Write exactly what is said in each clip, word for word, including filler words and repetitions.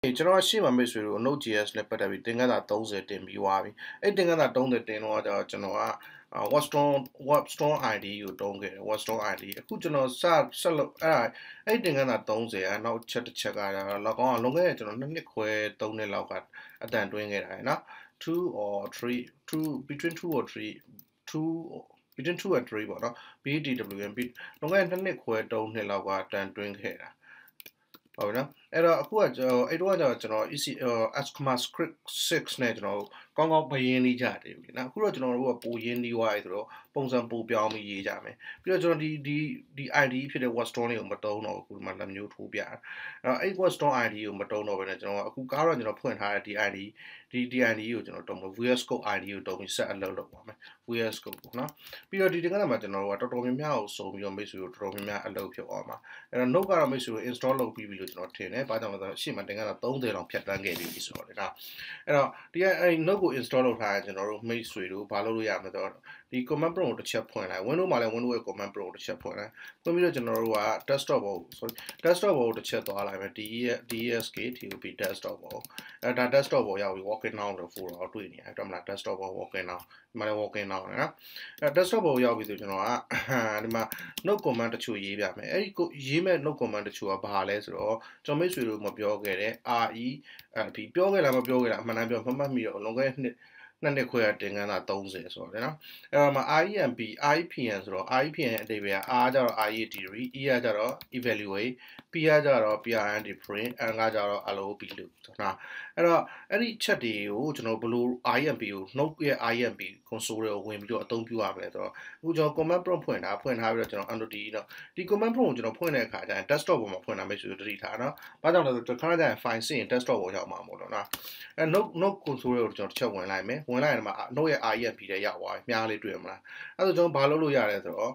ကျွန်တော်ရှေ့မှာမိတ်ဆွေတို့ Node.js နဲ့ပတ်သက်ပြီးသင်ခန်းစာthirtyတင်ပြီးသွားပြီအဲ့သင်ခန်းစာthirtyတင်တော့ကျွန်တော်က Webstone Webstone ไอ ดี ကိုတုံးခဲ့တယ် Webstone ไอ ดี အခုကျွန်တော်စဆက်လို့အဲ့ဒါအဲ့သင်ခန်းစာthirtyကနောက်ချက်တစ်ချက်ကလောက်ကောင်းလွန်ခဲ့တဲ့ကျွန်တော်နှစ်နှစ်ခွဲthreeနှစ်လောက်ကအတန်တွင်းခဲ့တာရယ်နော်two or three two between two or three two between two and three ပေါ့နော် B D W M လွန်ခဲ့တဲ့နှစ်နှစ်ခွဲthreeနှစ်လောက်ကအတန်တွင်းခဲ့တာဟုတ်နော်အဲ့တော့အခုကအဲ့တော့ကျွန်တော် E C ECMAScript sixနဲ့ကျွန်တော်ကောင်းကောင်းပရင်းလေးကြတယ်ပြီနော်အခုတော့ကျွန်တော်တို့ကပိုရင်းနှီးသွားပြီဆိုတော့ပုံစံပိုပြောင်းပြီးရေးကြမယ်ပြီးတော့ကျွန်တော်ဒီဒီဒီ I D ဖြစ်တဲ့ Webstone လေးကိုမတုံးတော့ဘူးအခုမှလက်မျိုးထိုးပြအဲ့တော့အဲ့ Webstone I D ကိုမတုံးတော့ဘဲနဲ့ကျွန်တော်အခုကားတော့ကျွန်တော်ဖွင့်ထားတဲ့ဒီ I D ဒီဒီ I D ကိုကျွန်တော်တုံးလို့ V S Code I D ကိုတုံးပြီး set အလုပ်လုပ်ပါမယ် V S Code ပေါ့နော်ပြီးတော့ဒီတင်ကနေ့မှာကျွန်တော်တို့ကတော်တော်များများကိုစုံပြီးတော့မိတ်ဆွေတို့တော်တော်များများအလုပ်ဖြစ်အောင်ပါအဲ့တော့ Node ကတော့မိတ်ဆွေတို့ install လုပ်ပြီးပြီလို့ကျွန်တော်ထင်တယ်ဘာကြောင့်လဲဆိုတော့ရှေ့မှာတင်ကနေ့thirtyလောက်ဖြတ်တန်းခဲ့ပြီဆိုတော့ဒါအဲ့တော့ဒီအဲ့ Node ကို install လုပ်ထားရင်ကျွန်တော်တို့မိတ်ဆွေတို့ဘာလုပ်လို့ရမလဲဆိုတော့ဒီ command prompt ကိုတစ်ချက်ဖွင့်လိုက် Windows မှာလည်း Windows ရဲ့ command prompt ကိုတစ်ချက်ဖွင့်လိုက်ဖွင့်ပြီးတော့ကျွန်တော်တို့က desktop ဘော sorry desktop ဘောကိုတစ်ချက်သွားလိုက်မယ် desk tup desktop ဘောအဲ့ဒါ desktop ဘောရောက်ပြီး walking now လို့ folder ကိုတွေ့နေရတယ်တော်မလား desktop ဘော walking now ဒီမှာလည်း walking now နော်အဲ့ desktop ဘောရောက်ပြီးဆိုကျွန်တော်ကဒီမှာ note command တချို့ရေးပြမယ်အဲ့ဒီရေးမဲ့ note command တချို့ကဘာလဲဆိုတော့ကျွန်တော်မိတ်ဆွေတို့မပြောခဲ့တဲ့ re အဲ့ဒီပြောခဲ့လားမပြောခဲ့လားအမှန်တမ်းပြောမှတ်မှတ်မိတော့လွန်ခဲ့တဲ့နှစ်နှစ်နှစ်ခွဲကတင်ကန်းတာthirtyဆိုတော့နော်အဲ့တော့မှာ I E M P I P N ဆိုတော့ I P N အတိတ်ပဲ R ကျတော့ I E D R E ကကျတော့ evaluate P ကကျတော့ P R N D print N ကကျတော့ L O P လို့နော်အဲ့တော့အဲ့ဒီချက်တွေကိုကျွန်တော်ဘယ်လို I E M P ကို Node ရဲ့ I E M P console တွေကိုဝင်ပြီးတော့အသုံးပြုရမယ်ဆိုတော့အခုကျွန်တော် command prompt ဖွင့်ထားဖွင့်ထားပြီးတော့ကျွန်တော် Enter D တော့ဒီ command prompt ကိုကျွန်တော်ဖွင့်တဲ့အခါကျရင် desktop ပေါ်မှာဖွင့်တာမိတ်ဆွေတို့တတိထားနော်ဘာကြောင့်လဲဆိုတော့ခဏကျရင် file စစ်ရင် desktop ပေါ်ရောက်မှာမို့လို့နော်အဲ Node Node console ကိုကျွန်တော်တစ်ချက်ဝင်လိုက်မယ်ဝင်လိုက်ရင်မှာ Node ရဲ့ I E M P တွေရောက်သွားပြီမြားလေးတွေ့မလားအဲ့ဒါကျွန်တော်ဘာလုပ်လို့ရလဲဆိုတော့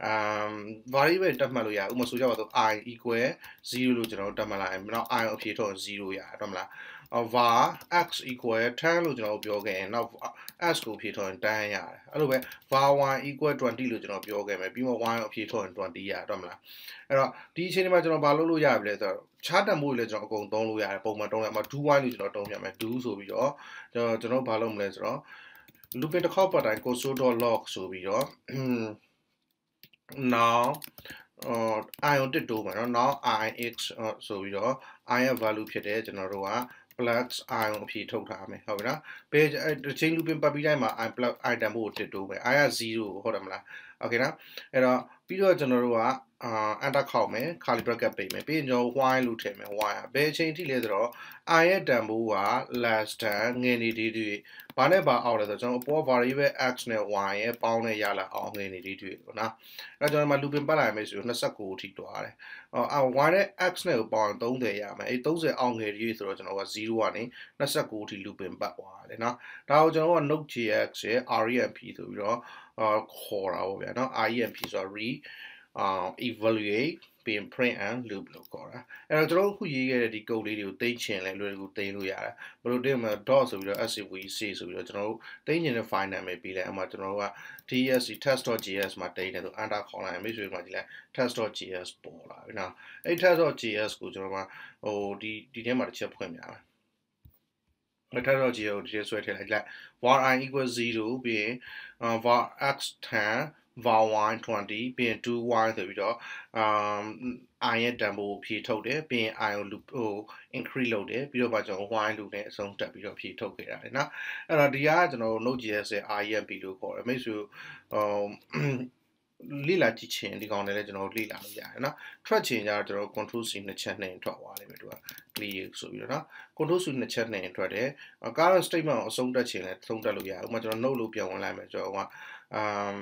um variable တက်မှတ်လို့ရဥပမာဆိုကြပါတော့ I equal zero လို့ကျွန်တော်တက်မှတ်လိုက်ရင်နောက် I အဖြေထုတ်zero ရတယ်ဟုတ်မလား var x equal ten လို့ကျွန်တော်ပြောခဲ့ရင်နောက် x ကိုဖြေထုတ်ရင်tenရတယ်အဲ့လိုပဲ var y equal twenty လို့ကျွန်တော်ပြောခဲ့မယ်ပြီးမှ y ကိုဖြေထုတ်ရင်twentyရတယ်ဟုတ်မလားအဲ့တော့ဒီအချိန်ဒီမှာကျွန်တော်ဘာလုပ်လို့ရပြီလဲဆိုတော့ချားတန်ဖို့လည်းကျွန်တော်အကုန်သုံးလို့ရတယ်ပုံမှန်တုံးရမှာ do while လို့ကျွန်တော်တုံးပြမယ် do ဆိုပြီးတော့ကျွန်တော်ကျွန်တော်ဘာလုပ်မလဲဆိုတော့ looping တစ်ခေါက်ပတ်တိုင်း console.log ဆိုပြီးတော့ now အော် i ကိုတစ်တိုးမယ်နော် now I x ဆိုပြီးတော့ I ရဲ့ value ဖြစ်တယ်ကျွန်တော်တို့က plus I ကိုအဖြေထုတ်ထားမယ်ဟုတ်ပြီနော်ဘယ်တစ်ချိန် looping ပတ်ပြီးတိုင်းမှာ I plus item ကိုတစ်တိုးမယ် I ကzeroဟုတ်တယ်မလား okay နော်အဲ့တော့ပြီးတော့ကျွန်တော်တို့ကအာ enter ခေါက်မယ် curly bracket ပိတ်မယ်ပြီးရင်ကျွန်တော် while လို့ထည့်မယ် while ဘယ်အချိန်ထိလဲဆိုတော့ I ရဲ့တန်ဖိုးက less than ငယ်နေသေးသေးဘာနဲ့ဘာအောက်လဲဆိုတော့ကျွန်တော်အပေါ် variable x နဲ့ y ရဲ့ပေါင်းနဲ့ရလာအောင်ငယ်နေသေးသေးပေါ့နော်အဲ့တော့ကျွန်တော်မှ looping ပတ်လိုက်မယ်ဆိုတော့twenty-nineအထိတွားတယ်အော် y နဲ့ x နဲ့ကိုပေါင်းthirtyရမယ်အဲ့thirtyအောင်ငယ်သေးဆိုတော့ကျွန်တော်ကzeroကနေtwenty-nineအထိ looping ပတ်သွားတယ်နော်ဒါကိုကျွန်တော်က Node.js ရဲ့ R E M P ဆိုပြီးတော့အာခေါ်တာပေါ့ဗျာနော် R E M P ဆိုတော့ re uh evaluate ပြီး print and loop လို့ခေါ်တာအဲ့တော့ကျွန်တော်အခုရေးခဲ့တဲ့ဒီ code လေးတွေကိုသိမ်းချင်လဲလွယ်ကူသိမ်းလို့ရတယ်ဘယ်လိုသိမ်းမလဲ dot ဆိုပြီးတော့ svc ဆိုပြီးတော့ကျွန်တော်တို့သိမ်းချင်တဲ့ file နာမည်ပေးလိုက်အမှကျွန်တော်တို့က ts test.js မှာတိမ်းတယ်ဆို enter ခေါ်လိုက်ရင်မိတ်ဆွေတို့မှာကြည့်လိုက် test.js ပေါ်လာပြီနော်အဲ့ test.js ကိုကျွန်တော်ကဟိုဒီဒီထဲမှာတစ်ချက်ဖွင့်ပြမယ်test.js ကိုဒီထဲဆွဲထည့်လိုက်လိုက် var I equal zero ပြီးရင် var x ten var y twenty ပြီးရင် do y ဆိုပြီးတော့ um I ရဲ့တန်ဖိုးဖြည့်ထုတ်တယ်ပြီးရင် I ကို loop ဟို increase လုပ်တယ်ပြီးတော့မှကျွန်တော် y loop နဲ့အဆုံးတက်ပြီးတော့ဖြည့်ထုတ်ခဲ့ရတယ်နော်အဲ့တော့ဒီကကျွန်တော် Node.js ရဲ့ R E M P လို့ခေါ်တယ်မိတ်ဆွေဟိုလေ့လာကြည့်ချင်ဒီကောင်တွေလည်းကျွန်တော်လေ့လာလို့ရတယ်နော်ထွက်ချင်ကြတော့ကျွန်တော် control c နှစ်ချက်နဲ့ထွက်သွားလိမ့်မယ်သူက clear ဆိုပြီးတော့နော် control c နှစ်ချက်နဲ့ထွက်တယ် current statement ကိုအဆုံးတက်ချင်လဲအဆုံးတက်လို့ရတယ်ဥပမာကျွန်တော် note လို့ပြန်ဝင်လိုက်မယ်ကျွန်တော်က um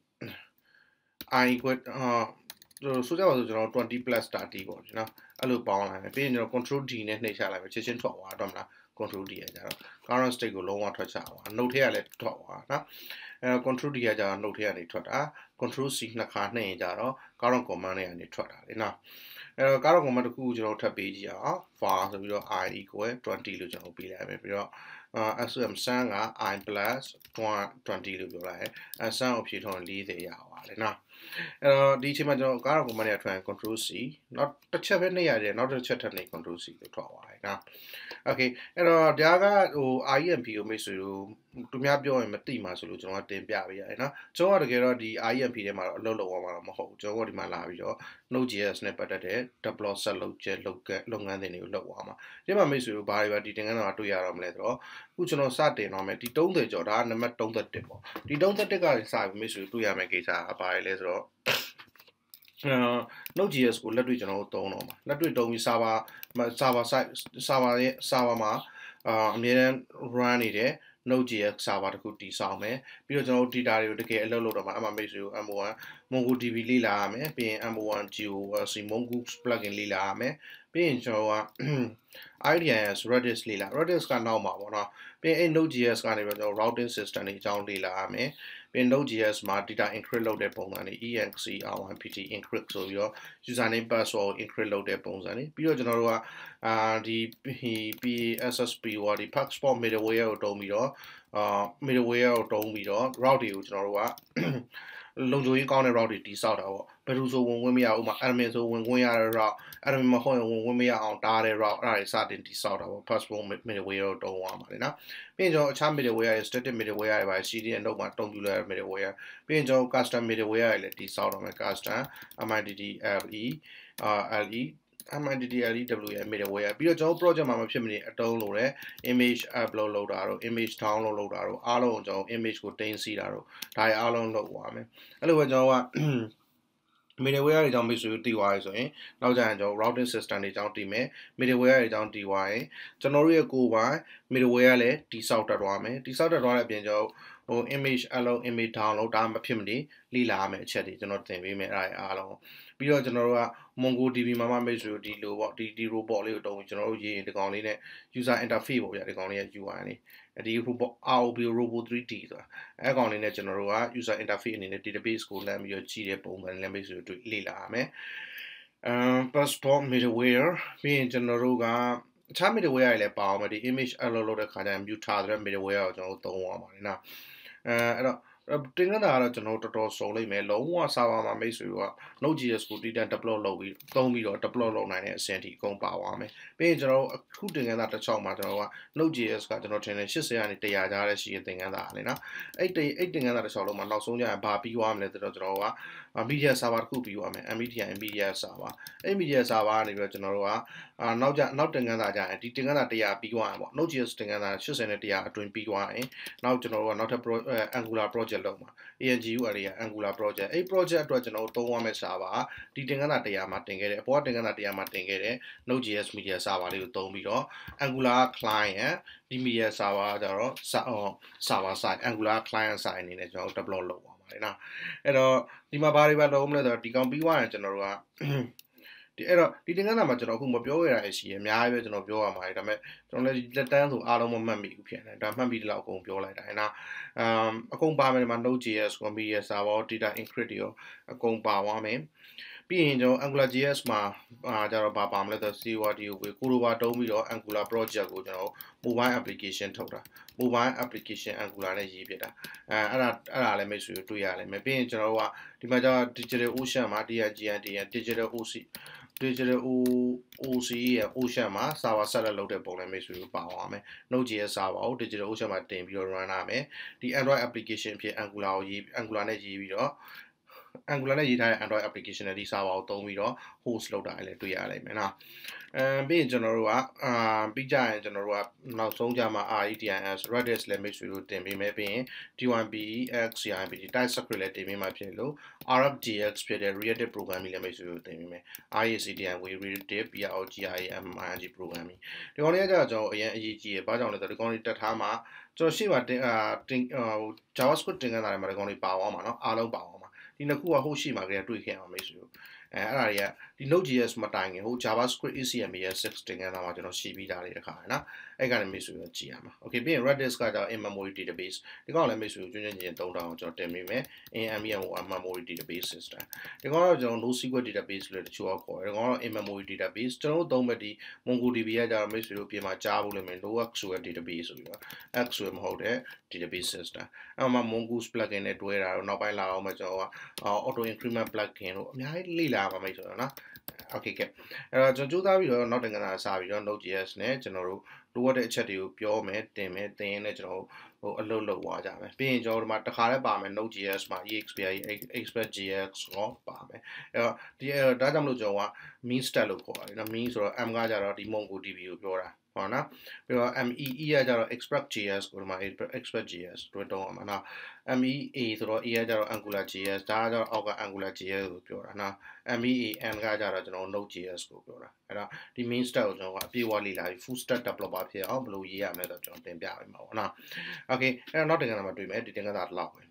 I equal အာဆိုကြပါစို့ကျွန်တော်twenty plus thirtyပေါ့နော်အဲ့လိုပေါင်းလိုက်မယ်ပြီးရင်ကျွန်တော် control D နဲ့နှိပ်ချလိုက်မယ်ချက်ချင်းထွက်သွားတော့မလား control D ရကြတော့ current state ကိုလုံးဝထွက်ချသွား note ထဲကလည်းထွက်သွားနော်အဲ control D ကကြတော့ note ထဲကနေထွက်တာ control C နှစ်ခါနှိပ်ရင်ကြတော့ current command တွေကနေထွက်တာလေနော်အဲတော့ current command တစ်ခုကိုကျွန်တော်ထပ်ပေးကြည့်အောင် var ဆိုပြီးတော့ I equal twenty လို့ကျွန်တော်ပေးလိုက်မယ်ပြီးတော့အာ sum sum က I plus twenty လို့ပြောလိုက်အဲ sum ကိုဖြည့်ထုတ်ရင်fortyရပါတယ်နော်အဲတော့ဒီအချိန်မှာကျွန်တော်ကားတော့ command ရထွက်ရင် control C နောက်တစ်ချက်ပဲနှိပ်ရတယ်နောက်တစ်ချက်ထပ်နှိပ် control C လို့ထွက်သွားတယ်နော် okay အဲ့တော့ဒါကဟို I M P ကိုမိတ်ဆွေတို့သူများပြောရင်မသိမှာဆိုလို့ကျွန်တော်ကတင်ပြပေးရတယ်နော်ကျွန်တော်ကတကယ်တော့ဒီ I M P ထဲမှာတော့အလုပ်လုပ်အောင်မှာတော့မဟုတ်ဘူးကျွန်တော်ကဒီမှာလာပြီးတော့ Node.js နဲ့ပတ်သက်တဲ့ deploy ဆက်လုပ်ချက်လုပ်ကလုပ်ငန်းတွေတွေကိုလုပ်အောင်မှာဒီမှာမိတ်ဆွေတို့ဘာတွေပဲဒီတင်ကန်းတော့တွေ့ရတော့မလဲဆိုတော့အခုကျွန်တော်စတင်တော့မယ်ဒီသirtyကျော်ဒါကနံပါတ်thirty-oneပေါ့ဒီthirty-oneကစပြီးမိတ်ဆွေတို့တွေ့ရမယ့်ကိစ္စကဘာလဲဆိုတော့Node.js ကိုလက်တွေ့ကျွန်တော်တို့သုံးတော့မှာလက်တွေ့သုံးပြီး server server site server ရဲ့ server မှာအာအမြဲတမ်း run နေတဲ့ Node.js server တခုတည်ဆောက်မယ်ပြီးတော့ကျွန်တော်တို့ data တွေကိုတကယ်အလုပ်လုပ်တော့မှာအမှမိတ်ဆွေကို M O one MongoDB လေ့လာရမယ်ပြီးရင် M O one Geo Mongoose plugin လေ့လာရမယ်ပြီးရင်ကျွန်တော်က I D I S Redis လေ့လာ Redis ကနောက်မှာပေါ့နော်ပြီးရင် Node.js ကနေပြီးတော့ routing system တွေအကြောင်းလေ့လာရမယ်ပြီး Node.js မှာ data encrypt လုပ်တဲ့ပုံစံတွေ E N C R one P T encrypt ဆိုပြီးတော့ username password encrypt လုပ်တဲ့ပုံစံတွေပြီးတော့ကျွန်တော်တို့ကအာဒီ P S S P ဟိုဒီ passport middleware ကိုတုံးပြီးတော့အာ middleware ကိုတုံးပြီးတော့ route တွေကိုကျွန်တော်တို့ကလုံခြုံရေးကောင်းတဲ့ route တွေတည်ဆောက်တာပေါ့ဘယ်သူဆိုဝင်ဝင်မရဘူးဥမာ admin ဆိုဝင်ဝင်ရတဲ့ route admin မဟုတ်ရင်ဝင်ဝင်မရအောင်တားတဲ့ route အဲ့ဒါတွေစတင်တည်ဆောက်တာပေါ့ passport middleware ကိုတုံးသွားမှာလေနော်ပြီးရင်ကျွန်တော်အခြား middleware တွေ static middleware တွေပါ C D N တော့မှာတုံးပြလိုက်တဲ့ middleware ပြီးရင်ကျွန်တော် custom middleware တွေလည်းတည်ဆောက်တော့မယ် custom middle uh le middleရဲ့ middleware ပြီးတော့ကျွန်တော် project မှာမဖြစ်မနေအတုံးလို့တဲ့ image upload လုပ်တာတော့ image download လုပ်တာတော့အားလုံးကျွန်တော် image ကိုတင်စီတာတော့ဒါရအားလုံးလုပ်သွားမယ်အဲ့လိုပဲကျွန်တော်က middleware တွေအကြောင်းမိတ်ဆွေတို့တည်သွားပြီဆိုရင်နောက်ကျရင်ကျွန်တော် routing system တွေအကြောင်းတည်မယ် middleware တွေအကြောင်းတည်သွားရင်ကျွန်တော်တို့ရဲ့ကိုယ်ပိုင် middleware လည်းတည်ဆောက်တတ်သွားမယ်တည်ဆောက်တတ်သွားတဲ့အပြင်ကျွန်တော်ဟို image upload image download ဒါမှမဖြစ်မနေလေ့လာရမယ့်အချက်တွေကျွန်တော်သင်ပေးမယ်အဲ့ဒါအားလုံးပြီးတော့ကျွန်တော်တို့က MongoDB မှာမှမိတ်ဆွေတို့ဒီလိုပေါ့ဒီဒီ robot လေးကိုတုံးပြီးကျွန်တော်တို့ရေးရင်ဒီကောင်လေးနဲ့ user interface ပေါ့ဗျာဒီကောင်လေးရဲ့ U I လေးဒီ robot R O B robot three D ဆိုတာအဲ့ကောင်လေးနဲ့ကျွန်တော်တို့က user interface အနေနဲ့ database ကိုလမ်းပြီးတော့ကြည့်တဲ့ပုံစံလည်းမိတ်ဆွေတို့လေ့လာရမယ်အမ် passport middleware ပြီးရင်ကျွန်တော်တို့ကအခြား middleware တွေလည်းပါအောင်မယ်ဒီ image upload လုပ်တဲ့ခါကျရင် mute ထားတဲ့ middleware ကိုကျွန်တော်တို့သုံးရပါတယ်နော်အဲအဲ့တော့တင်ကန်းတာကတော့ကျွန်တော်တော်တော်စုံလိမ့်မယ်လုံးဝ server မှာမိတ်ဆွေတို့က Node.js ကိုတည်တံ့ deploy လုပ်ပြီးသုံးပြီးတော့ deploy လုပ်နိုင်တဲ့အဆင့်ထိအကုန်ပါသွားမယ်ပြီးရင်ကျွန်တော်တို့အခုတင်ကန်းတာတစ်ချောင်းမှာကျွန်တော်က Node.js ကကျွန်တော်ထင်တယ်eightyကနေone hundredကြားတဲ့ရှိတဲ့တင်ကန်းတာလေနော်အဲ့ဒီအဲ့တင်ကန်းတာတစ်ချောင်းလုံးမှာနောက်ဆုံးကျရင်ဘာပြီးသွားမလဲဆိုတော့ကျွန်တော်က media server တစ်ခုပြီးသွားမယ် media media server အဲ့ media server ကနေပြီးတော့ကျွန်တော်တို့ကအာနောက်ကျနောက်တင်ကန်းတာကျရင်ဒီတင်ကန်းတာone hundredပြီးသွားရင်ပေါ့ Node.js တင်ကန်းတာeightyနဲ့one hundredအတွင်းပြီးသွားရင်နောက်ကျွန်တော်တို့ကနောက်ထပ် Angular project လုပ်မှာ A N G U area Angular project အဲ့ project အတွက်ကျွန်တော်တို့သုံးရမယ့် server ဒီတင်ကန်းတာone hundredမှာတင်ခဲ့တယ်အပေါ်ကတင်ကန်းတာone hundredမှာတင်ခဲ့တယ် Node.js media server လေးကိုသုံးပြီးတော့ Angular client ဒီ media server ကျတော့ server side Angular client side အနေနဲ့ကျွန်တော်တို့ deploy လုပ်ပါမယ်နော်အဲ့တော့ဒီမှာဘာတွေပဲလုပ်မလဲဆိုတော့ဒီကောင်ပြီးသွားရင်ကျွန်တော်တို့ကဒီအဲ့တော့ဒီတင်ကန်းတာမှာကျွန်တော်အခုမပြောရတာရှိရအများကြီးပဲကျွန်တော်ပြောရမှာဒါပေမဲ့ကျွန်တော်လည်းလက်တန်းဆိုအားလုံးမမှတ်မိဘူးဖြစ်နေဒါမှတ်ပြီးတော့အကုန်ပြောလိုက်တာဟဲ့နော်အမ်အကုန်ပါမယ်ဒီမှာ Node.js ကို media server data encrypt တွေရောအကုန်ပါသွားမယ်ပြီးရင်ကျွန်တော် AngularJS မှာအာကျတော့ဘာပါမလဲဆိုတော့ C O R D ကိုကိုလိုပါတုံးပြီးတော့ Angular project ကိုကျွန်တော် mobile application ထုတ်တာ mobile application Angular နဲ့ရေးပြတာအဲအဲ့ဒါအဲ့ဒါလည်းမိတ်ဆွေတွေ့ရလိမ့်မယ်ပြီးရင်ကျွန်တော်တို့ကဒီမှာကျတော့ Digital Ocean မှာ D I G N D N Digital O C Digital O C E ရဲ့ Ocean မှာ server set လုပ်တဲ့ပုံလည်းမိတ်ဆွေတို့ပါသွားမယ် Node.js server ကို Digital Ocean မှာတင်ပြီးတော့ run ရမယ်ဒီ Android application ဖြစ် Angular ကိုရေး Angular နဲ့ရေးပြီးတော့ Angular နဲ့ရေးထားတဲ့ Android application နဲ့ဒီ server ကိုသုံးပြီးတော့ host လုပ်တာလည်းတွေ့ရလိမ့်မယ်နော်အဲပြီးရင်ကျွန်တော်တို့ကအာပြီးကြရင်ကျွန်တော်တို့ကနောက်ဆုံးကြမှာ R E D I S Redis လည်းမိတ်ဆွေတို့တင်ပေးမယ်ပြီးရင် D one P E X C I P T TypeScript လည်းတင်ပေးမှာဖြစ်လို့ R F G X ဖြစ်တဲ့ reactive programming လည်းမိတ်ဆွေတို့တင်ပေးမယ် R A C D I reactive P R O G I M I N G programming ဒီကောင်လေးကကျွန်တော်အရင်အရေးကြီးရဘာကြောင့်လဲဆိုတော့ဒီကောင်လေးတက်ထားမှာကျွန်တော်ရှေ့မှာတင်အာတင်ဟို JavaScript တင်ခဲ့တာလည်းမှာဒီကောင်လေးပါသွားမှာเนาะအားလုံးပါသွားမှာဒီနှစ်ခုကဟိုရှိမှာကလေးတွေ့ခဲ့အောင်မိတ်ဆွေတို့အဲအဲ့ဒါတွေကဒီဒီ Node.js မတိုင်ခင်ဟို JavaScript A C M A six တင်ကန်းသားမှာကျွန်တော်ရှင်းပြီးသားလေးတစ်ခါရနော်အဲ့ကနေမိတ်ဆွေတို့ကြည့်ရမှာ okay ပြီးရင် Redis ကကြောင့် in memory database ဒီကောင်လည်းမိတ်ဆွေတို့ကျွန်းကျွန်းချင်းသုံးတောင်းကျွန်တော်တင်မိမယ် in memory database system ဒီကောင်တော့ကျွန်တော် NoSQL database လို့တချို့ခေါ်တယ်ဒီကောင်တော့ in memory database ကျွန်တော်တို့သုံးမဲ့ဒီ MongoDB ကကြောင့်မိတ်ဆွေတို့ပြင်မှာကြားဖို့လိမ့်မယ် NoSQL database ဆိုပြီးတော့ X ဆိုမဟုတ်တဲ့ database system အဲ့မှာ Mongoose plugin နဲ့တွဲတာတော့နောက်ပိုင်းလာအောင်မှကျွန်တော်က auto increment plugin တို့အများကြီးလေ့လာပါမိတ်ဆွေတို့နော် okay ကဲအဲ့တော့ကျွန်တော်ကြိုးစားပြီးတော့နောက်တင်ကနာစပြီးတော့ Node.js နဲ့ကျွန်တော်တို့လိုအပ်တဲ့အချက်တွေကိုပြောမယ်တင်မယ်သင်ရင်လည်းကျွန်တော်ဟိုအလုပ်လုပ်သွားကြမယ်ပြီးရင်ကျွန်တော်ဒီမှာတစ်ခါလည်းပါမယ် Node.js မှာ exp express.js ကိုပါမယ်အဲ့တော့ဒီဒါကြောင့်မလို့ကျွန်တော်က mean stat လို့ခေါ်တယ်နော် mean ဆိုတော့ m ကကြတော့ဒီ MongoDB ကိုပြောတာဟောနော်ပြီးတော့ mee ကကြတော့ express.js ကိုဒီမှာ express.js တို့တော့မှာနော် mea ဆိုတော့ a ကကြတော့ angular.js ဒါကကြတော့အောက်က angular.js ကိုပြောတာနော် mean ကကြတော့ကျွန်တော် node.js ကိုပြောတာအဲ့တော့ဒီ main stack ကိုကျွန်တော်ကအပြည့်အဝလေ့လာပြီး full stack developer ဖြစ်အောင်ဘယ်လိုရေးရမလဲဆိုတော့ကျွန်တော်သင်ပြပေးမှာပေါ့နော် okay အဲ့တော့နောက်တင်ကနာမှာတွေ့မယ်ဒီတင်ကနာတော့လောက်ပဲ